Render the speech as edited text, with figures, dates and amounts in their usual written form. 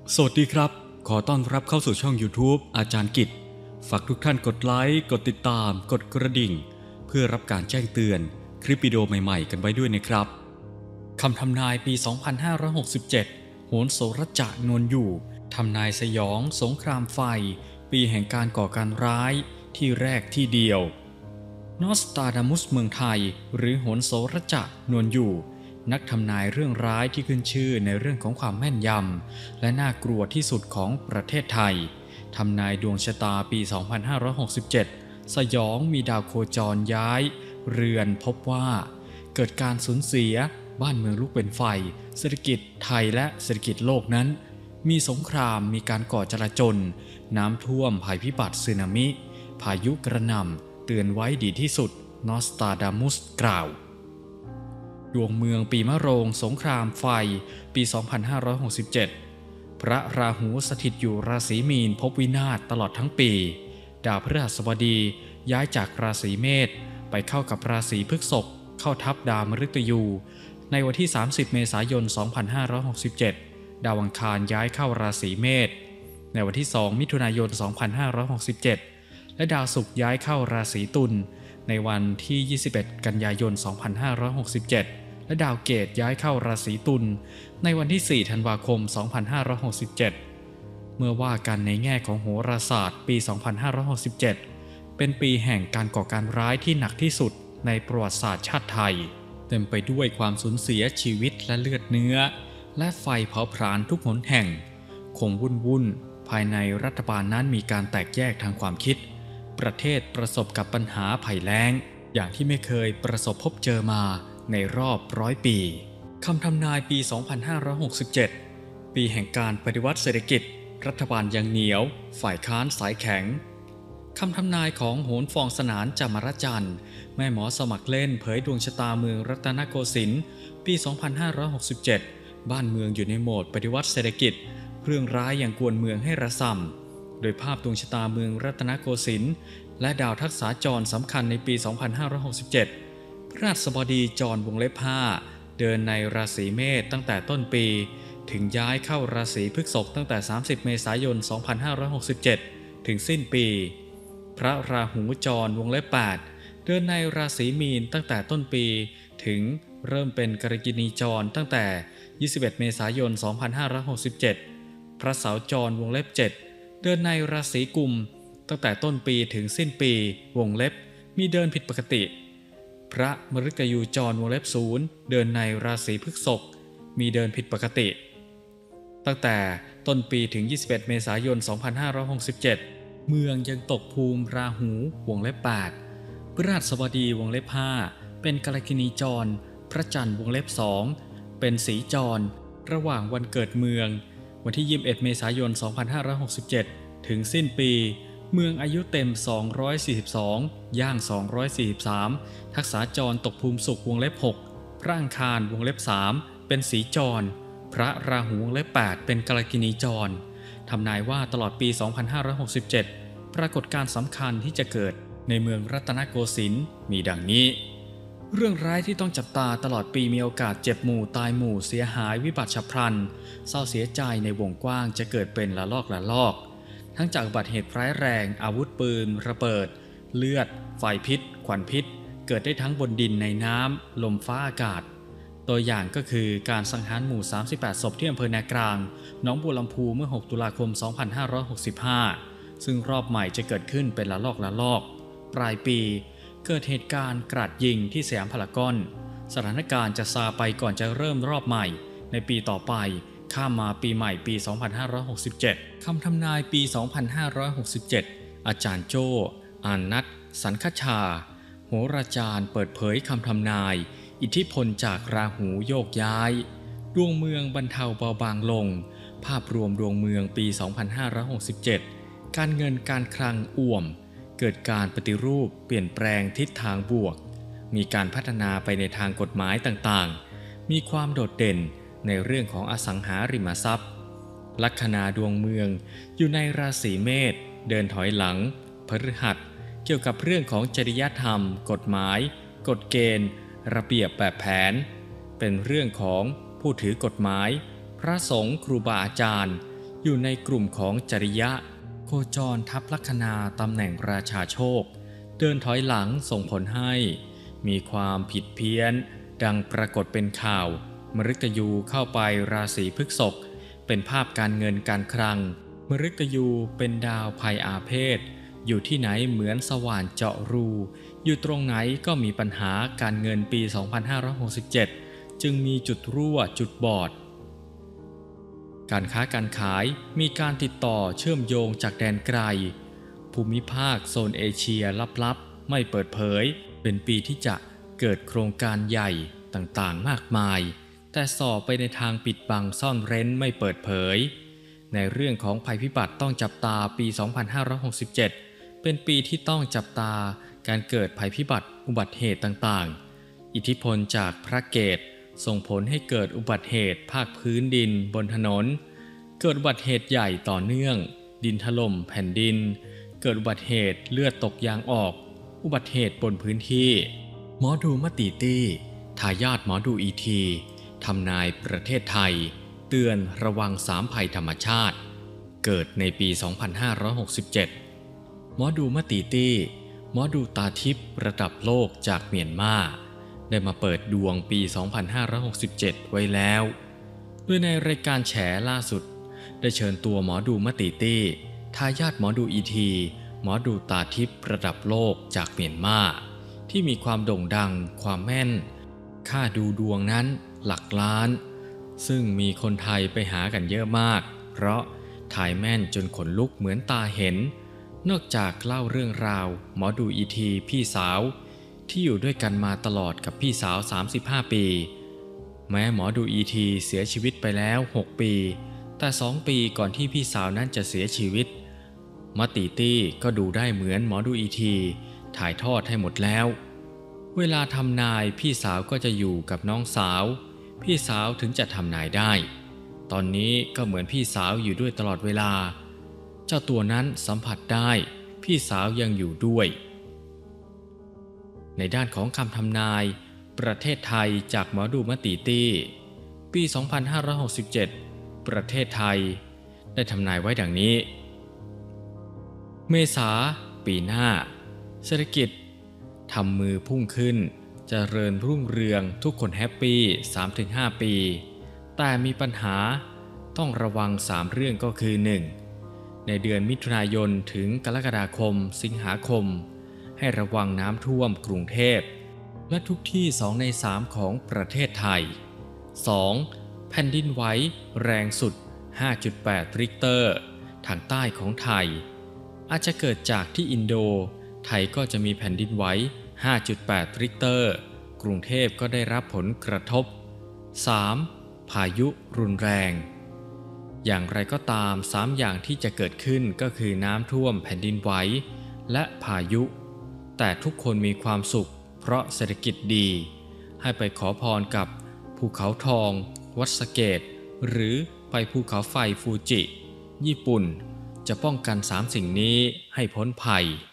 สวัสดีครับขอต้อนรับเข้าสู่ช่อง YouTube อาจารย์กิจฝากทุกท่านกดไลค์กดติดตามกดกระดิ่งเพื่อรับการแจ้งเตือนคลิปวิดีโอใหม่ๆกันไว้ด้วยนะครับคำทำนายปี 2567 โหรโสรจะนวลอยู่ทำนายสยองสงครามไฟปีแห่งการก่อการร้ายที่แรกที่เดียวนอสตราดามุสเมืองไทยหรือโหรโสรจะนวลอยู่นักทำนายเรื่องร้ายที่ขึ้นชื่อในเรื่องของความแม่นยำและน่ากลัวที่สุดของประเทศไทยทำนายดวงชะตาปี 2567 สยองมีดาวโคจรย้ายเรือนพบว่าเกิดการสูญเสียบ้านเมืองลุกเป็นไฟเศรษฐกิจไทยและเศรษฐกิจโลกนั้นมีสงครามมีการก่อจลาจลน้ำท่วมภัยพิบัติสึนามิพายุกระหน่ำเตือนไว้ดีที่สุดนอสตราดามุสกล่าวดวงเมืองปีมะโรงสงครามไฟปี 2567 พระราหูสถิตอยู่ราศีมีนพบวินาศตลอดทั้งปีดาวพฤหัสบดีย้ายจากราศีเมษไปเข้ากับราศีพฤษภเข้าทับดาวมฤตยูในวันที่ 30 เมษายน 2567 ดาวอังคารย้ายเข้าราศีเมษในวันที่ 2 มิถุนายน 2567 และดาวศุกร์ย้ายเข้าราศีตุลในวันที่ 21 กันยายน 2567 และดาวเกตย้ายเข้าราศีตุลในวันที่ 4 ธันวาคม 2567 เมื่อว่ากันในแง่ของโหราศาสตร์ปี 2567 เป็นปีแห่งการก่อการร้ายที่หนักที่สุดในประวัติศาสตร์ชาติไทยเต็มไปด้วยความสูญเสียชีวิตและเลือดเนื้อและไฟเผาผลาญทุกหนแห่งคงวุ่นภายในรัฐบาลนั้นมีการแตกแยกทางความคิดประเทศประสบกับปัญหาภัยแล้งอย่างที่ไม่เคยประสบพบเจอมาในรอบ100 ปีคำทำนายปี 2567 ปีแห่งการปฏิวัติเศรษฐกิจรัฐบาลยังเหนียวฝ่ายค้านสายแข็งคำทำนายของโหนฟองสนานจามรจันทร์แม่หมอสมัครเล่นเผยดวงชะตาเมืองรัตนโกสินทร์ปี 2567 บ้านเมืองอยู่ในโหมดปฏิวัติเศรษฐกิจเรื่องร้ายอย่างกวนเมืองให้ระส่ำโดยภาพดวงชะตาเมืองรัตนโกสินทร์และดาวทักษาจรสำคัญในปี 2567 พฤหัสบดีจรวงเล็บ5เดินในราศีเมษตั้งแต่ต้นปีถึงย้ายเข้าราศีพฤษภตั้งแต่ 30 เมษายน 2567 ถึงสิ้นปีพระราหูจรวงเล็บ8เดินในราศีมีนตั้งแต่ต้นปีถึงเริ่มเป็นกรกินีจรตั้งแต่ 21 เมษายน 2567 พระเสาจรวงเล็บ7เดินในราศีกุมตั้งแต่ต้นปีถึงสิ้นปีวงเล็บมีเดินผิดปกติพระมฤตยูจรวงเล็บ0เดินในราศีพฤษภมีเดินผิดปกติตั้งแต่ต้นปีถึง 21 เมษายน 2567 เมืองยังตกภูมิราหูวงเล็บ8พฤหัสบดีวงเล็บ5เป็นกาลกิณีจรพระจันทร์วงเล็บ2เป็นสีจรระหว่างวันเกิดเมืองวันที่ 21 เมษายน 2567 ถึงสิ้นปีเมืองอายุเต็ม 242 ย่าง 243 ทักษาจรตกภูมิสุขวงเล็บ6พระอังคารวงเล็บ3เป็นสีจรพระราหูวงเล็บ8เป็นกาลกิณีจรทำนายว่าตลอดปี 2567 ปรากฏการณ์สำคัญที่จะเกิดในเมืองรัตนโกสินทร์มีดังนี้เรื่องร้ายที่ต้องจับตาตลอดปีมีโอกาสเจ็บหมู่ตายหมู่เสียหายวิบัติฉับพลันเศร้าเสียใจในวงกว้างจะเกิดเป็นละลอกทั้งจากอุบัติเหตุร้ายแรงอาวุธปืนระเบิดเลือดไฟพิษควันพิษเกิดได้ทั้งบนดินในน้ำลมฟ้าอากาศตัวอย่างก็คือการสังหารหมู่38ศพที่อำเภอนากลางหนองบัวลำพูเมื่อ6 ตุลาคม 2565ซึ่งรอบใหม่จะเกิดขึ้นเป็นละลอกปลายปีเกิดเหตุการณ์กราดยิงที่สยามพารากอนสถานการณ์จะซาไปก่อนจะเริ่มรอบใหม่ในปีต่อไปข้ามมาปีใหม่ปี 2567 คำทำนายปี 2567 อาจารย์โจ้อานัทสันคชาโหราจารย์เปิดเผยคำทำนายอิทธิพลจากราหูโยกย้ายดวงเมืองบรรเทาเบาบางลงภาพรวมดวงเมืองปี 2567 การเงินการคลังอ่วมเกิดการปฏิรูปเปลี่ยนแปลงทิศทางบวกมีการพัฒนาไปในทางกฎหมายต่างๆมีความโดดเด่นในเรื่องของอสังหาริมทรัพย์ลัคนาดวงเมืองอยู่ในราศีเมษเดินถอยหลังพฤหัสเกี่ยวกับเรื่องของจริยธรรมกฎหมายกฎเกณฑ์ระเบียบแบบแผนเป็นเรื่องของผู้ถือกฎหมายพระสงฆ์ครูบาอาจารย์อยู่ในกลุ่มของจริยะโคจรทับลัคนาตำแหน่งราชาโชคเดินถอยหลังส่งผลให้มีความผิดเพี้ยนดังปรากฏเป็นข่าวมฤตยูเข้าไปราศีพฤษภเป็นภาพการเงินการคลังมฤตยูเป็นดาวภัยอาเพศอยู่ที่ไหนเหมือนสว่านเจาะรูอยู่ตรงไหนก็มีปัญหาการเงินปี 2567 จึงมีจุดรั่วจุดบอดการค้าการขายมีการติดต่อเชื่อมโยงจากแดนไกลภูมิภาคโซนเอเชียลับๆไม่เปิดเผยเป็นปีที่จะเกิดโครงการใหญ่ต่างๆมากมายแต่ส่อไปในทางปิดบังซ่อนเร้นไม่เปิดเผยในเรื่องของภัยพิบัติต้องจับตาปี 2567 เป็นปีที่ต้องจับตาการเกิดภัยพิบัติอุบัติเหตุต่างๆอิทธิพลจากพระเกตส่งผลให้เกิดอุบัติเหตุภาคพื้นดินบนถนนเกิดอุบัติเหตุใหญ่ต่อเนื่องดินถล่มแผ่นดินเกิดอุบัติเหตุเลือดตกยางออกอุบัติเหตุบนพื้นที่หมอดูมติตี้ทายาทหมอดูอีทีทำนายประเทศไทยเตือนระวัง3ภัยธรรมชาติเกิดในปี 2567 หมอดูมติตี้หมอดูตาทิพย์ระดับโลกจากเมียนมาได้มาเปิดดวงปี 2567 ไว้แล้วโดยในรายการแฉล่าสุดได้เชิญตัวหมอดูมติตี้ทายาทหมอดูอีทีหมอดูตาทิพย์ระดับโลกจากเมียนมาที่มีความโด่งดังความแม่นค่าดูดวงนั้นหลักล้านซึ่งมีคนไทยไปหากันเยอะมากเพราะถ่ายแม่นจนขนลุกเหมือนตาเห็นนอกจากเล่าเรื่องราวหมอดูอีทีพี่สาวที่อยู่ด้วยกันมาตลอดกับพี่สาว35 ปีแม้หมอดูอีทีเสียชีวิตไปแล้ว6 ปีแต่2 ปีก่อนที่พี่สาวนั้นจะเสียชีวิตมติตี้ก็ดูได้เหมือนหมอดูอีทีถ่ายทอดให้หมดแล้วเวลาทำนายพี่สาวก็จะอยู่กับน้องสาวพี่สาวถึงจะทำนายได้ตอนนี้ก็เหมือนพี่สาวอยู่ด้วยตลอดเวลาเจ้าตัวนั้นสัมผัสได้พี่สาวยังอยู่ด้วยในด้านของคำทำนายประเทศไทยจากหมอดูมติตี้ปี 2567 ประเทศไทยได้ทำนายไว้ดังนี้เมษาปีหน้าเศรษฐกิจทำมือพุ่งขึ้นเจริญรุ่งเรืองทุกคนแฮปปี้ 3-5 ปีแต่มีปัญหาต้องระวัง3 เรื่องก็คือ 1. ในเดือนมิถุนายนถึงกรกฎาคมสิงหาคมให้ระวังน้ำท่วมกรุงเทพและทุกที่2 ใน 3ของประเทศไทย 2. แผ่นดินไหวแรงสุด 5.8 ริกเตอร์ทางใต้ของไทยอาจจะเกิดจากที่อินโดไทยก็จะมีแผ่นดินไหว 5.8 ริกเตอร์กรุงเทพก็ได้รับผลกระทบ 3. พายุรุนแรงอย่างไรก็ตาม3 อย่างที่จะเกิดขึ้นก็คือน้ำท่วมแผ่นดินไหวและพายุแต่ทุกคนมีความสุขเพราะเศรษฐกิจดีให้ไปขอพรกับภูเขาทองวัดสะเกษหรือไปภูเขาไฟฟูจิญี่ปุ่นจะป้องกัน3 สิ่งนี้ให้พ้นภัย